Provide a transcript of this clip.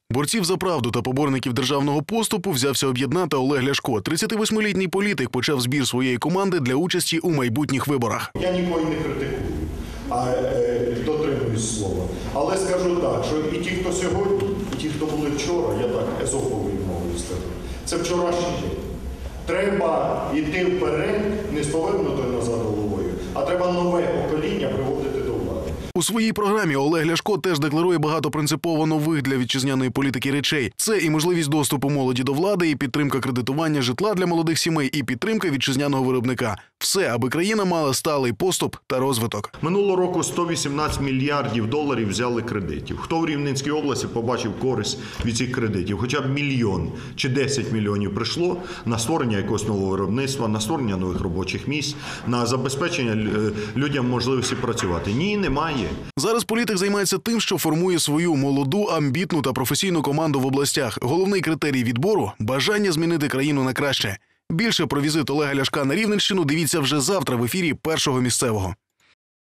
Борців за правду та поборників державного поступу взявся об'єднати Олег Ляшко. 38-літній політик почав збір своєї команди для участі у майбутніх виборах. Я нікого не критикую, а дотримуюсь слова. Але скажу так, що і ті, хто сьогодні, і ті, хто були вчора, я так езоповою мовою скажу, це вчорашній день. Треба йти вперед, не з повернутою назад головою, а треба нове покоління приводити до влади. У своїй програмі Олег Ляшко теж декларує багато принципово нових для вітчизняної політики речей. Це і можливість доступу молоді до влади, і підтримка кредитування житла для молодих сімей, і підтримка вітчизняного виробника. Все, аби країна мала сталий поступ та розвиток. Минулого року 118 мільярдів доларів взяли кредитів. Хто в Рівненській області побачив користь від цих кредитів? Хоча б мільйон чи 10 мільйонів прийшло на створення якогось нового виробництва, на створення нових робочих місць, на забезпечення людям можливості працювати. Ні, немає. Зараз політик займається тим, що формує свою молоду, амбітну та професійну команду в областях. Головний критерій відбору – бажання змінити країну на краще. Більше про візит Олега Ляшка на Рівненщину дивіться вже завтра в ефірі Першого місцевого.